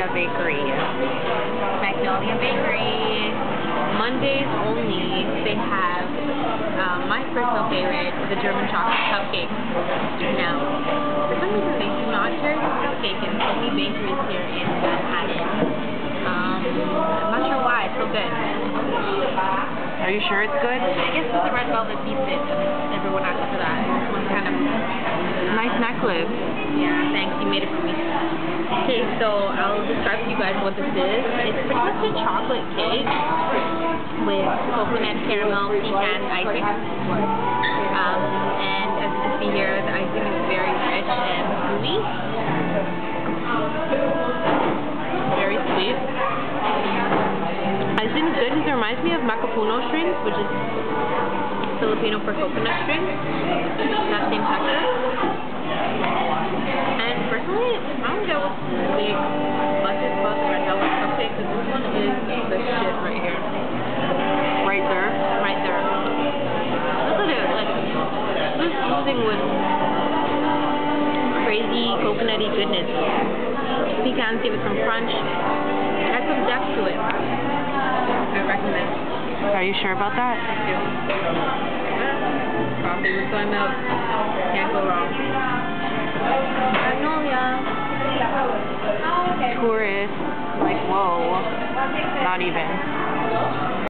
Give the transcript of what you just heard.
Magnolia Bakery. Magnolia Bakery, Mondays only, they have my personal favorite, the German chocolate cupcake. Now, for some reason they do not carry this cupcake in so many bakeries here in Manhattan. I'm not sure why, it's so good. Are you sure it's good? I guess it's the red velvet beats it, and everyone asks for that. It's kind of Nice necklace. yeah, thanks, you made it for me. Okay, so I'll describe to you guys what this is. It's pretty much a chocolate cake with coconut, caramel, pecan icing. And as you can see here, the icing is very rich and gooey. Very sweet. Icing is good because it reminds me of macapuno strings, which is Filipino for coconut strings. That same texture. And personally, I don't get what's the big buzz about the red velvet cupcake, because this one is the shit right here. Right there? Right there. Look at it, like, this oozing with crazy coconutty goodness. Pecans give it some crunch. Add some depth to it. I recommend. Are you sure about that? I do. Coffee with soy milk. Can't go wrong. Magnolia. Tourists, like, whoa. Not even.